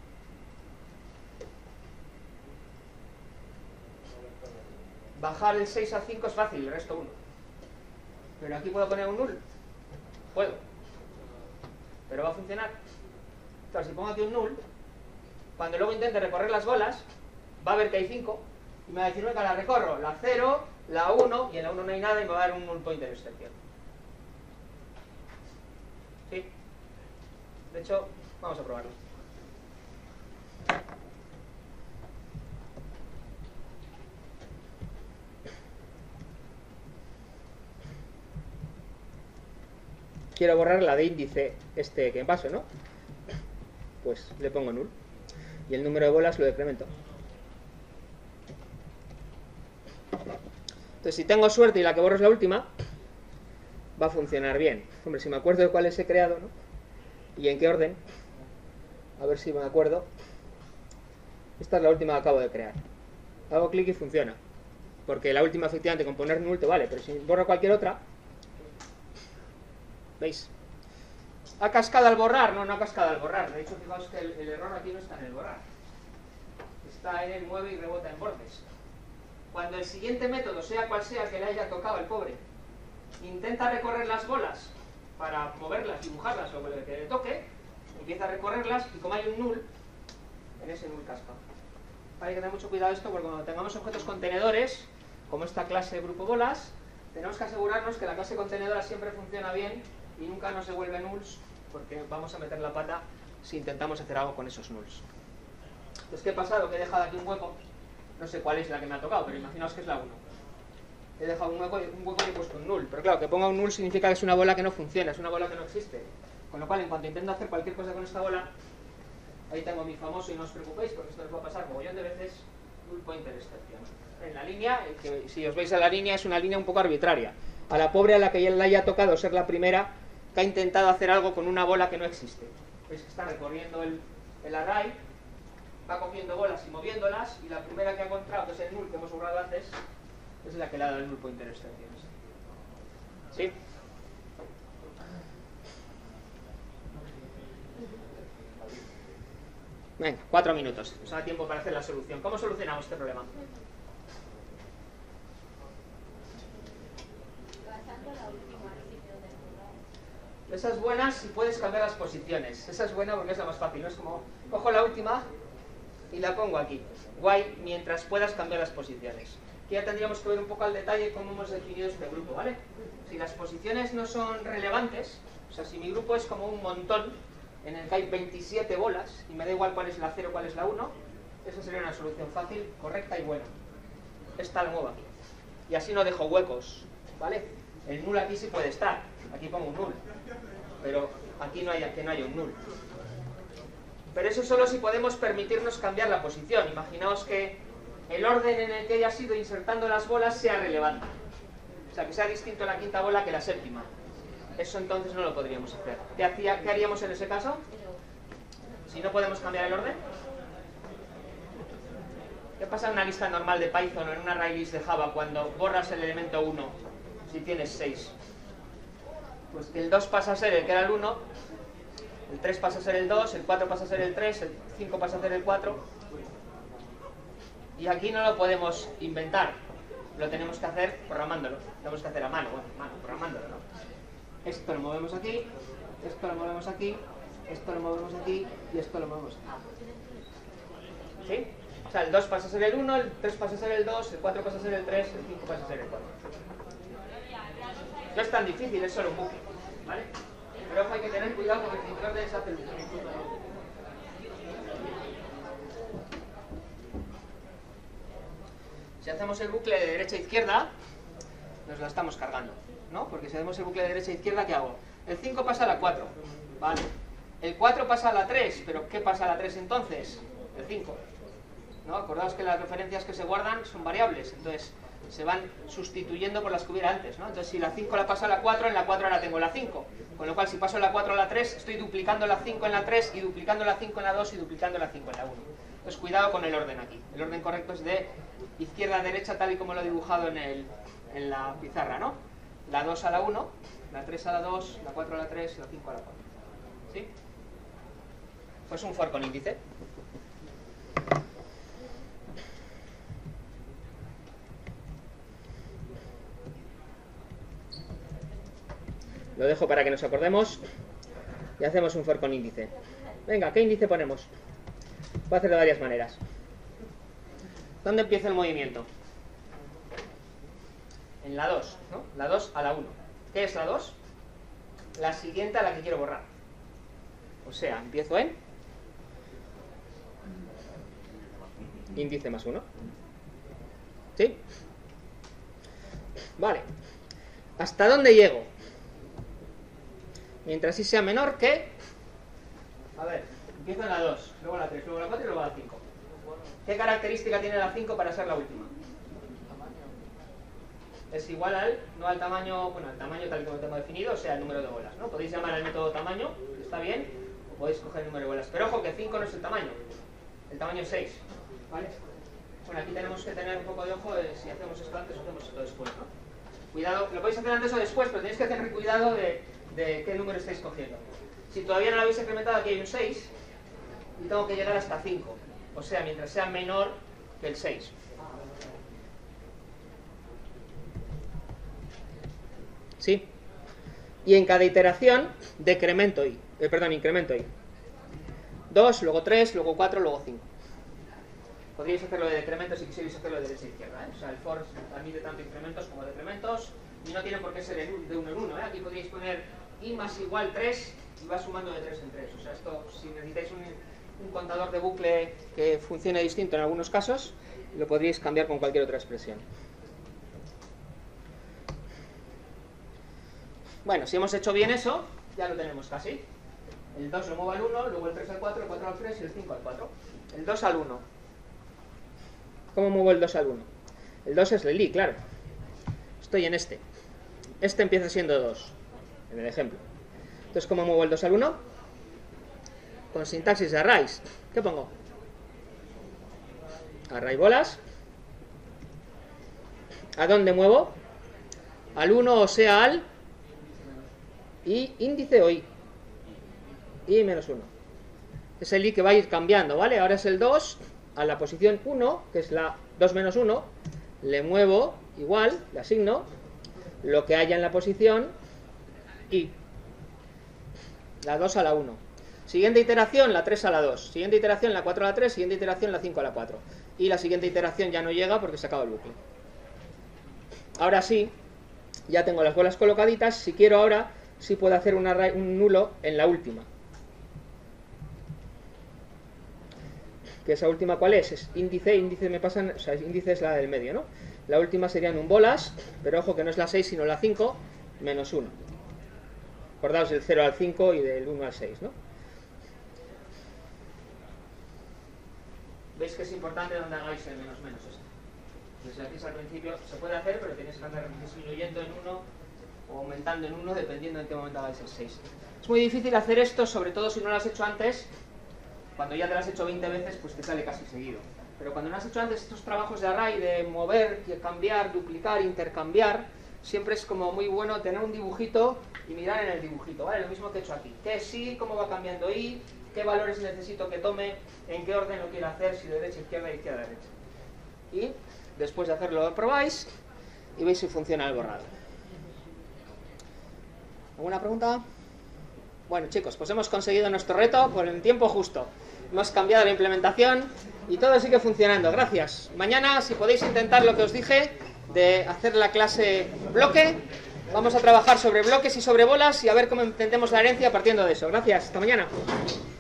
Bajar el seis a cinco es fácil, el resto uno. Pero aquí puedo poner un null. Puedo. Pero va a funcionar. Claro, si pongo aquí un null, cuando luego intente recorrer las bolas, va a ver que hay cinco y me va a decir, venga, la recorro, la cero, la uno, y en la uno no hay nada y me va a dar un null pointer excepción. ¿Sí? De hecho, vamos a probarlo. Quiero borrar la de índice este que me paso, ¿no? Pues le pongo null. Y el número de bolas lo decremento. Entonces, si tengo suerte y la que borro es la última, va a funcionar bien. Hombre, si me acuerdo de cuáles he creado, ¿no? Y en qué orden. A ver si me acuerdo. Esta es la última que acabo de crear. Hago clic y funciona. Porque la última, efectivamente, con poner null te vale. Pero si borro cualquier otra... ¿Veis? ¿Ha cascado al borrar? No, no ha cascado al borrar. De hecho, fijaos que el, el error aquí no está en el borrar. Está en el mueve y rebota en bordes. Cuando el siguiente método, sea cual sea que le haya tocado al pobre, intenta recorrer las bolas para moverlas, dibujarlas o lo que le toque, empieza a recorrerlas y como hay un null, en ese null casca. Hay que tener mucho cuidado esto porque cuando tengamos objetos contenedores, como esta clase grupo bolas, tenemos que asegurarnos que la clase contenedora siempre funciona bien y nunca nos devuelve nulls, porque vamos a meter la pata si intentamos hacer algo con esos nulls. Entonces, ¿qué ha pasado? Que he dejado aquí un hueco, no sé cuál es la que me ha tocado, pero imaginaos que es la uno. He dejado un hueco, un hueco y he puesto un null, pero claro, que ponga un null significa que es una bola que no funciona, es una bola que no existe. Con lo cual, en cuanto intento hacer cualquier cosa con esta bola, ahí tengo mi famoso, y no os preocupéis, porque esto les va a pasar mogollón de veces, null pointer exception. En la línea, que si os veis a la línea, es una línea un poco arbitraria. A la pobre a la que ya le haya tocado ser la primera que ha intentado hacer algo con una bola que no existe. Veis que está recorriendo el, el array, va cogiendo bolas y moviéndolas, y la primera que ha encontrado, que es el null que hemos borrado antes, es la que le ha dado el null pointer exception. ¿Sí? Venga, cuatro minutos. Nos da tiempo para hacer la solución. ¿Cómo solucionamos este problema? Esa es buena si puedes cambiar las posiciones. Esa es buena porque es la más fácil. No es como, cojo la última y la pongo aquí. Guay, mientras puedas cambiar las posiciones. Aquí ya tendríamos que ver un poco al detalle cómo hemos definido este grupo, ¿vale? Si las posiciones no son relevantes, o sea, si mi grupo es como un montón, en el que hay veintisiete bolas, y me da igual cuál es la cero, cuál es la uno, esa sería una solución fácil, correcta y buena. Esta la muevo aquí. Y así no dejo huecos, ¿vale? El null aquí sí puede estar, aquí pongo un null, pero aquí no hay, aquí no hay un null. Pero eso solo si podemos permitirnos cambiar la posición. Imaginaos que el orden en el que haya sido insertando las bolas sea relevante. O sea, que sea distinto la quinta bola que la séptima. Eso entonces no lo podríamos hacer. ¿Qué, hacía, ¿Qué haríamos en ese caso? Si no podemos cambiar el orden. ¿Qué pasa en una lista normal de Python o en una array list de Java cuando borras el elemento uno si tienes seis? Pues que el dos pasa a ser el que era el uno, el tres pasa a ser el dos, el cuatro pasa a ser el tres, el cinco pasa a ser el cuatro. Y aquí no lo podemos inventar. Lo tenemos que hacer programándolo. Lo tenemos que hacer a mano, bueno, a mano, programándolo, ¿no? Esto lo movemos aquí, esto lo movemos aquí, esto lo movemos aquí y esto lo movemos aquí. ¿Sí? O sea, el dos pasa a ser el uno, el tres pasa a ser el dos, el cuatro pasa a ser el tres, el cinco pasa a ser el cuatro. No es tan difícil, es solo un bucle, ¿vale? Pero ojo, hay que tener cuidado porque el control de esa hace el bucle. Si hacemos el bucle de derecha a izquierda, nos la estamos cargando, ¿no? Porque si hacemos el bucle de derecha a izquierda, ¿qué hago? El cinco pasa a la cuatro, ¿vale? El cuatro pasa a la tres, pero ¿qué pasa a la tres entonces? El cinco, ¿no? Acordaos que las referencias que se guardan son variables, entonces se van sustituyendo por las que hubiera antes, ¿no? Entonces si la cinco la paso a la cuatro, en la cuatro ahora tengo la cinco, con lo cual si paso la cuatro a la tres, estoy duplicando la cinco en la tres y duplicando la cinco en la dos y duplicando la cinco en la uno. Entonces cuidado con el orden aquí. El orden correcto es de izquierda a derecha tal y como lo he dibujado en, el, en la pizarra, ¿no? La dos a la uno, la tres a la dos, la cuatro a la tres y la cinco a la cuatro. ¿Sí? Pues un for con índice. Lo dejo para que nos acordemos y hacemos un for con índice. Venga, ¿qué índice ponemos? Puedo hacer de varias maneras. ¿Dónde empieza el movimiento? En la dos, ¿no? La dos a la uno. ¿Qué es la dos? La siguiente a la que quiero borrar. O sea, empiezo en índice más uno. ¿Sí? Vale. ¿Hasta dónde llego? Mientras sí sea menor que... A ver, empiezo en la dos, luego la tres, luego la cuatro y luego la cinco. ¿Qué característica tiene la cinco para ser la última? Es igual al, no al tamaño, bueno, al tamaño tal y como tengo definido, o sea, el número de bolas, ¿no? Podéis llamar al método tamaño, está bien, o podéis coger el número de bolas. Pero ojo que cinco no es el tamaño, el tamaño es seis, ¿vale? Bueno, aquí tenemos que tener un poco de ojo de si hacemos esto antes o hacemos esto después, ¿no? Cuidado, lo podéis hacer antes o después, pero tenéis que tener cuidado de, de qué número estáis cogiendo. Si todavía no lo habéis incrementado, aquí hay un seis, y tengo que llegar hasta cinco, o sea, mientras sea menor que el seis. ¿Sí? Y en cada iteración decremento i, eh, perdón, incremento i. dos, luego tres, luego cuatro, luego cinco. Podríais hacerlo de decrementos si quisierais hacerlo de derecha a izquierda, ¿eh? O sea, el for admite tanto incrementos como decrementos y no tiene por qué ser de uno en uno, ¿eh? Aquí podríais poner i más igual tres y va sumando de tres en tres. O sea, esto, si necesitáis un, un contador de bucle que funcione distinto en algunos casos, lo podríais cambiar con cualquier otra expresión. Bueno, si hemos hecho bien eso, ya lo tenemos casi. El dos lo muevo al uno, luego el tres al cuatro, el cuatro al tres y el cinco al cuatro. El dos al uno. ¿Cómo muevo el dos al uno? El dos es el i, claro. Estoy en este. Este empieza siendo dos, en el ejemplo. Entonces, ¿cómo muevo el dos al uno? Con sintaxis de arrays. ¿Qué pongo? Array bolas. ¿A dónde muevo? Al uno, o sea, al i índice o i. i menos uno. Es el i que va a ir cambiando, ¿vale? Ahora es el dos. A la posición uno, que es la dos menos uno, le muevo igual, le asigno lo que haya en la posición i. La dos a la uno. Siguiente iteración, la tres a la dos. Siguiente iteración, la cuatro a la tres. Siguiente iteración, la cinco a la cuatro. Y la siguiente iteración ya no llega porque se acaba el bucle. Ahora sí, ya tengo las bolas colocaditas. Si quiero ahora, sí puedo hacer un, array, un nulo en la última. ¿Que esa última cuál es? Es índice, índice me pasan, o sea, índice es la del medio, ¿no? La última serían un bolas, pero ojo que no es la seis sino la cinco, menos uno. Acordaos del cero al cinco y del uno al seis, ¿no? Veis que es importante donde hagáis el menos menos esto. Desde aquí al principio se puede hacer, pero tenéis que andar disminuyendo en uno o aumentando en uno dependiendo en qué momento hagáis el seis. Es muy difícil hacer esto, sobre todo si no lo has hecho antes. Cuando ya te lo has hecho veinte veces, pues te sale casi seguido. Pero cuando no has hecho antes estos trabajos de array, de mover, cambiar, duplicar, intercambiar, siempre es como muy bueno tener un dibujito y mirar en el dibujito, ¿vale? Lo mismo que he hecho aquí. ¿Qué es i? ¿Cómo va cambiando i? ¿Qué valores necesito que tome? ¿En qué orden lo quiero hacer? Si de derecha a izquierda, izquierda a derecha. Y después de hacerlo lo probáis y veis si funciona el borrado. ¿Alguna pregunta? Bueno, chicos, pues hemos conseguido nuestro reto por el tiempo justo. Hemos cambiado la implementación y todo sigue funcionando. Gracias. Mañana, si podéis intentar lo que os dije, de hacer la clase bloque, vamos a trabajar sobre bloques y sobre bolas y a ver cómo entendemos la herencia partiendo de eso. Gracias. Hasta mañana.